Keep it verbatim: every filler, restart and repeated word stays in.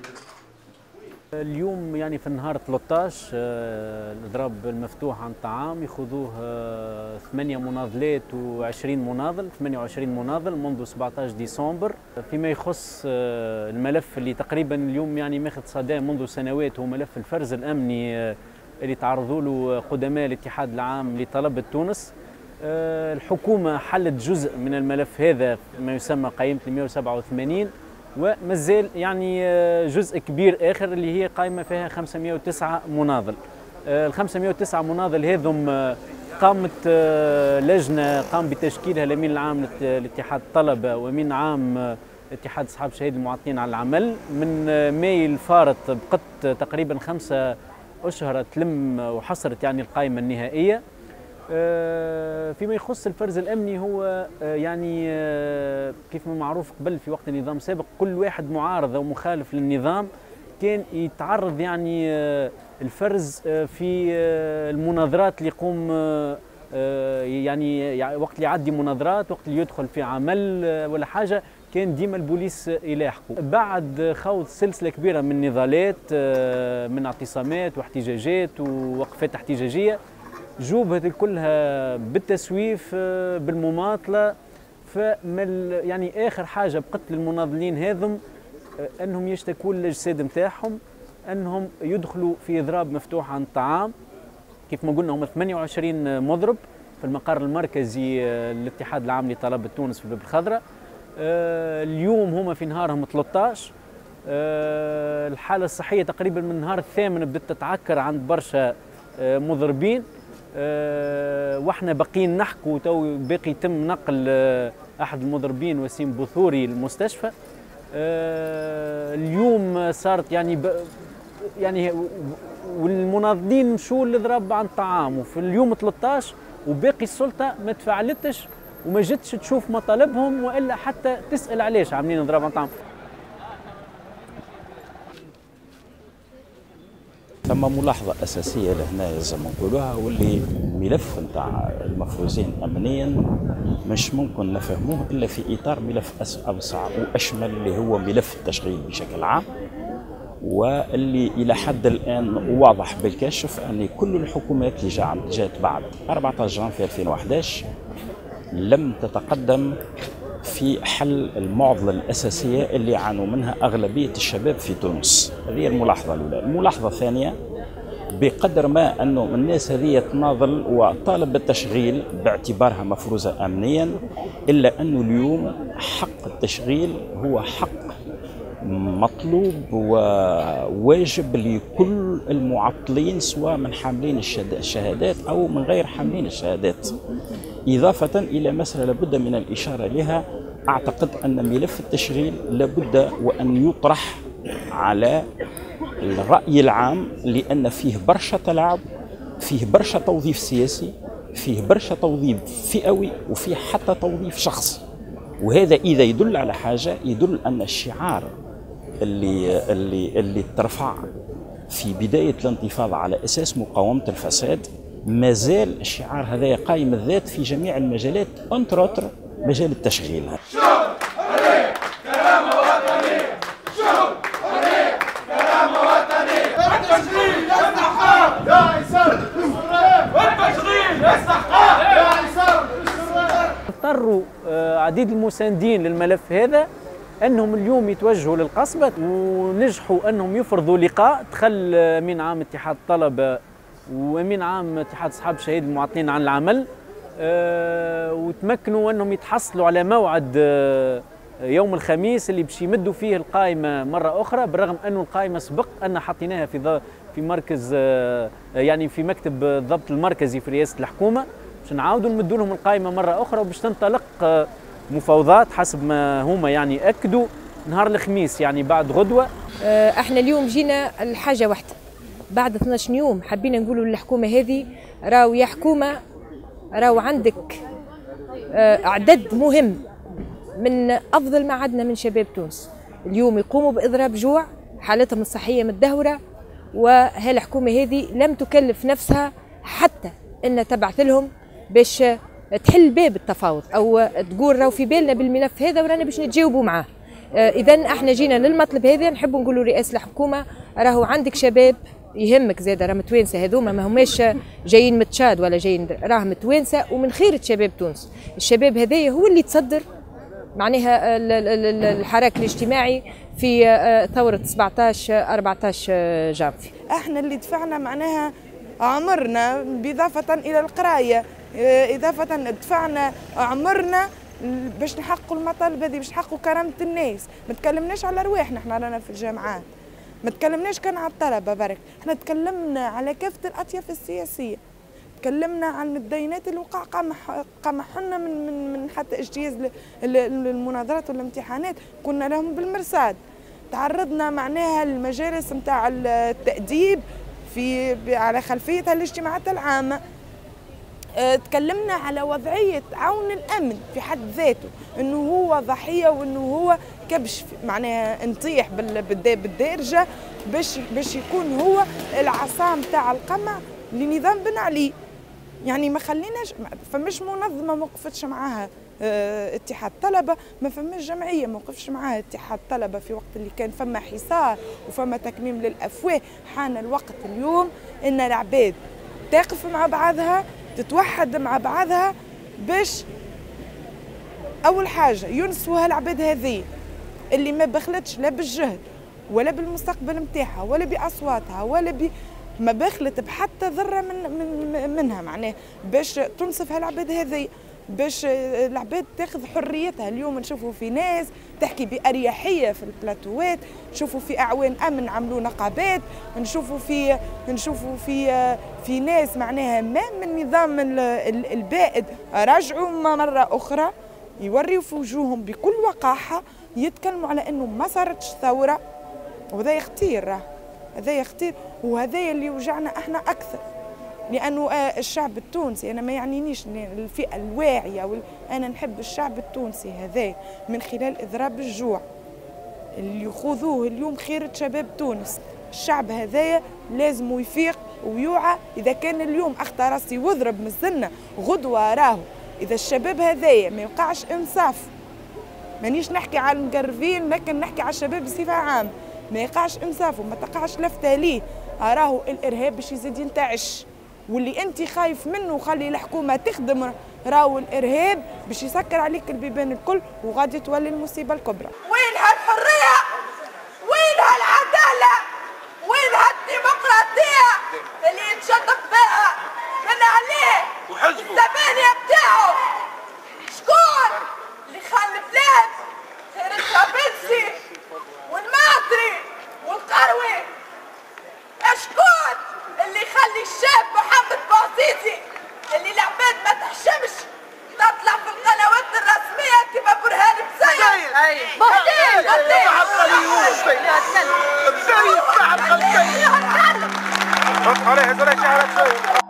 اليوم يعني في النهار ثلاثة عشر الإضراب المفتوح عن الطعام يخوضوه ثمانية مناضلات وعشرين مناضل، ثمانية وعشرين مناضل منذ سبعة عشر ديسمبر. فيما يخص الملف اللي تقريبا اليوم يعني ماخذ صدى منذ سنوات هو ملف الفرز الأمني اللي تعرضوا له قدماء الاتحاد العام لطلبة تونس. الحكومة حلت جزء من الملف هذا ما يسمى قائمة مئة وسبعة وثمانين، ومازال يعني جزء كبير آخر اللي هي قائمة فيها خمسمئة وتسعة مناضل. ال خمسمئة وتسعة مناضل هذم قامت لجنة قام بتشكيلها الأمين العام لاتحاد الطلبة وأمين عام اتحاد أصحاب الشهادة المعطلين على العمل. من ماي الفارط بقت تقريبا خمسة أشهر تلم وحصرت يعني القائمة النهائية. فيما يخص الفرز الأمني هو يعني كيف ما معروف قبل في وقت النظام السابق كل واحد معارض أو مخالف للنظام كان يتعرض يعني الفرز في المناظرات اللي يقوم يعني وقت اللي يعدي مناظرات، وقت اللي يدخل في عمل ولا حاجة كان ديما البوليس يلاحقوا. بعد خوض سلسلة كبيرة من نضالات من اعتصامات واحتجاجات ووقفات احتجاجية جوبت كلها بالتسويف بالمماطلة. فمن يعني آخر حاجة بقت للمناضلين هذم أنهم يشتكوا للأجساد نتاعهم أنهم يدخلوا في إضراب مفتوح عن الطعام. كيف ما قلنا هم ثمانية وعشرين مضرب في المقر المركزي للاتحاد العام لطلبة تونس في الباب الخضراء. اليوم هما في نهارهم ثلاثة عشر. الحالة الصحية تقريبا من النهار الثامن بدأت تتعكر عند برشا مضربين. أه واحنا باقيين نحكوا تو باقي يتم نقل أه احد المضربين وسيم بثوري للمستشفى. أه اليوم صارت يعني يعني والمناضلين مشوا للضرب عن الطعام وفي اليوم ثلاثة عشر وباقي السلطه ما تفاعلتش وما جتش تشوف مطالبهم والا حتى تسال علاش عاملين اضراب عن الطعام. ثم ملاحظة أساسية لهنا لازم نقولوها واللي الملف نتاع المفروزين أمنيا مش ممكن نفهموه إلا في إطار ملف أوسع وأشمل اللي هو ملف التشغيل بشكل عام، واللي إلى حد الآن واضح بالكشف أن كل الحكومات اللي جاءت بعد أربعة عشر جانفي ألفين وأحد عشر لم تتقدم في حل المعضلة الأساسية اللي يعانوا منها أغلبية الشباب في تونس. هذه الملاحظة الأولى. الملاحظة الثانية بقدر ما أنه الناس هذه تناضل وطالب بالتشغيل باعتبارها مفروزة أمنيا، إلا أنه اليوم حق التشغيل هو حق مطلوب وواجب لكل المعطلين سواء من حاملين الشهادات أو من غير حاملين الشهادات. إضافة إلى مسألة لابد من الإشارة لها، أعتقد أن ملف التشغيل لابد وأن يطرح على الرأي العام، لأن فيه برشا تلاعب، فيه برشا توظيف سياسي، فيه برشا توظيف فئوي، وفيه حتى توظيف شخصي. وهذا إذا يدل على حاجة يدل أن الشعار اللي اللي اللي ترفع في بداية الانتفاضة على أساس مقاومة الفساد ما زال الشعار هذا قائم الذات في جميع المجالات انتروتر مجال التشغيل. شوف حرية كرامة وطنية، شوف حرية كرامة وطنية، التشغيل يستحق يا عيسار والتشغيل يستحق يا عيسار. اضطروا عديد المساندين للملف هذا انهم اليوم يتوجهوا للقصبة ونجحوا انهم يفرضوا لقاء دخل امين عام اتحاد الطلبة وامين عام اتحاد اصحاب الشهادة المعطلين عن العمل، أه وتمكنوا انهم يتحصلوا على موعد أه يوم الخميس اللي باش يمدوا فيه القائمه مره اخرى، بالرغم انه القائمه سبق ان حطيناها في في مركز أه يعني في مكتب الضبط المركزي في رئاسه الحكومه، باش نعاودوا نمدوا لهم القائمه مره اخرى وباش تنطلق أه مفاوضات حسب ما هما يعني اكدوا نهار الخميس يعني بعد غدوه. أه احنا اليوم جينا الحاجه واحده بعد اثناش يوم، حبينا نقولوا للحكومه هذه راهو يا حكومه راهو عندك اعداد مهم من افضل ما عندنا من شباب تونس اليوم يقوموا باضراب جوع، حالتهم الصحيه متدهوره، وهالحكومه هذه لم تكلف نفسها حتى ان تبعث لهم باش تحل باب التفاوض او تقول راهو في بالنا بالملف هذا ورانا باش نتجاوبوا معاه. اذا احنا جينا للمطلب هذا، نحب نقولوا رئاسه الحكومه راهو عندك شباب يهمك زاد، راه متوانسه هذوما ما هماش جايين من تشاد ولا جايين، راه متوانسه ومن خيرة شباب تونس. الشباب هذايا هو اللي تصدر معناها الحراك الاجتماعي في ثوره سبعطاش أربعطاش جانفي. احنا اللي دفعنا معناها عمرنا باضافه الى القرايه، اضافه دفعنا عمرنا باش نحققوا المطالب هذه، باش نحققوا كرامه الناس. ما تكلمناش على رواحنا، احنا رانا في الجامعات، ما تكلمناش كان على الطلبه برك، احنا تكلمنا على كافه الاطياف السياسيه، تكلمنا عن المتدينات اللي وقع قمحنا من من من حتى اجتياز المناظرات والامتحانات، كنا لهم بالمرصاد. تعرضنا معناها للمجالس نتاع التأديب في على خلفيتها الاجتماعات العامه. اه تكلمنا على وضعيه عون الامن في حد ذاته، انه هو ضحيه وانه هو كبش معناها نطيح بالدارجه باش باش يكون هو العصا نتاع القمع لنظام بن علي. يعني ما خليناش، فمش منظمه ما وقفتش معاها اه اتحاد طلبه، ما فماش جمعيه ما وقفش معاها اتحاد طلبه في وقت اللي كان فما حصار وفما تكميم للافواه. حان الوقت اليوم ان العباد تقف مع بعضها، تتوحد مع بعضها باش اول حاجه ينسوا هالعباد هذه اللي ما بخلتش لا بالجهد ولا بالمستقبل نتاعها ولا باصواتها ولا ب ما بخلت بحتى ذره من, من منها معناه باش تنصف هالعباد هذه، باش العباد تاخذ حريتها. اليوم نشوفوا في ناس تحكي بأريحية في البلاتوات، نشوفوا في أعوان أمن عملوا نقابات، نشوفوا في نشوفوا في في ناس معناها ما من النظام البائد رجعوا مرة أخرى يوريوا في وجوههم بكل وقاحة، يتكلموا على أنه ما صارتش ثورة. وهذا يختير، هذا يختير، وهذا اللي يوجعنا احنا أكثر، لأنه الشعب التونسي، أنا ما يعنينيش الفئة الواعية وال... أنا نحب الشعب التونسي هذا من خلال إضراب الجوع اللي يخوضوه اليوم خيرة شباب تونس. الشعب هذايا لازم يفيق ويوعى. إذا كان اليوم أخطى راسي وضرب من السنة، غدوة راهو إذا الشباب هذايا ما يوقعش إنصاف، مانيش نحكي على المقرفين لكن نحكي على الشباب بصفة عامة، ما يقعش إنصاف وما تقعش لفتة ليه، راهو الإرهاب باش يزيد ينتعش. واللي انت خايف منه وخلي الحكومه تخدم راهو الارهاب باش يسكر عليك البيبان الكل وغادي تولي المصيبه الكبرى. وين هالحريه؟ وين هالعداله؟ وين هالديمقراطيه اللي يتشطب بها من عليه الزبانيه بتاعه؟ شكون اللي خلى البلاد خير الطرابلسي والماطري والقروي؟ شكون اللي يخلي الشاب محمد بوزيزي اللي العباد ما تحشمش تطلع في القنوات الرسميه كما برهان بزين؟ بوزيز بوزيز بوزيز بوزيز